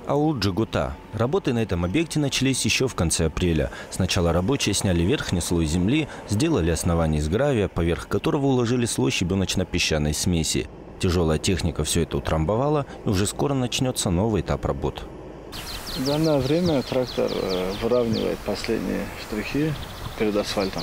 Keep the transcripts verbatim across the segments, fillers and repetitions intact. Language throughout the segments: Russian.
Аул Джигута. Работы на этом объекте начались еще в конце апреля. Сначала рабочие сняли верхний слой земли, сделали основание из гравия, поверх которого уложили слой щебеночно-песчаной смеси. Тяжелая техника все это утрамбовала, и уже скоро начнется новый этап работ. В данное время трактор выравнивает последние штрихи перед асфальтом.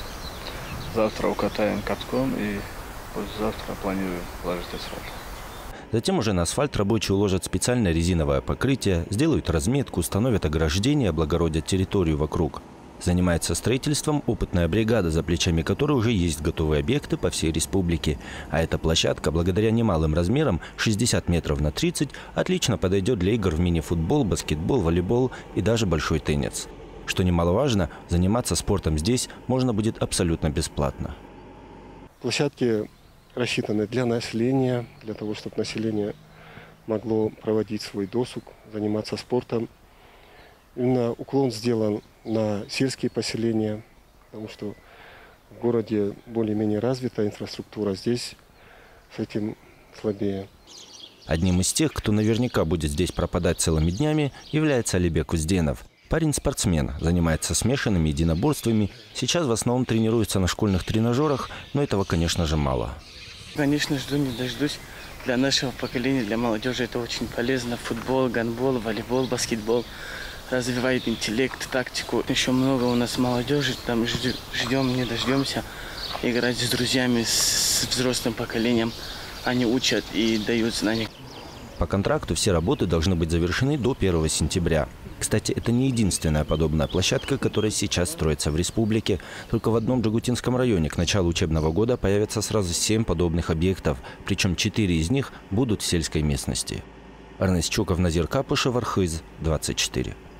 Завтра укатаем катком и послезавтра планирую положить асфальт. Затем уже на асфальт рабочие уложат специальное резиновое покрытие, сделают разметку, установят ограждение, облагородят территорию вокруг. Занимается строительством опытная бригада, за плечами которой уже есть готовые объекты по всей республике. А эта площадка, благодаря немалым размерам шестьдесят метров на тридцать, отлично подойдет для игр в мини-футбол, баскетбол, волейбол и даже большой теннис. Что немаловажно, заниматься спортом здесь можно будет абсолютно бесплатно. Площадки рассчитаны для населения, для того, чтобы население могло проводить свой досуг, заниматься спортом. Именно уклон сделан на сельские поселения, потому что в городе более-менее развита инфраструктура, здесь с этим слабее. Одним из тех, кто наверняка будет здесь пропадать целыми днями, является Алибек Узденов. Парень-спортсмен, занимается смешанными единоборствами, сейчас в основном тренируется на школьных тренажерах, но этого, конечно же, мало. Конечно, жду, не дождусь. Для нашего поколения, для молодежи это очень полезно. Футбол, гандбол, волейбол, баскетбол. Развивает интеллект, тактику. Еще много у нас молодежи. Там ждем, не дождемся. Играть с друзьями, с взрослым поколением. Они учат и дают знания. По контракту все работы должны быть завершены до первого сентября. Кстати, это не единственная подобная площадка, которая сейчас строится в республике. Только в одном Джигутинском районе к началу учебного года появятся сразу семь подобных объектов. Причем четыре из них будут в сельской местности. Арнес Чуков, Назир Капышев, Архыз, двадцать четыре.